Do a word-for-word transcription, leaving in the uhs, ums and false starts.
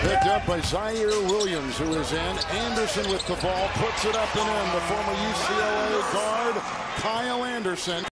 Picked up by Zaire Williams, who is in. Anderson with the ball, puts it up and in. The former U C L A guard, Kyle Anderson.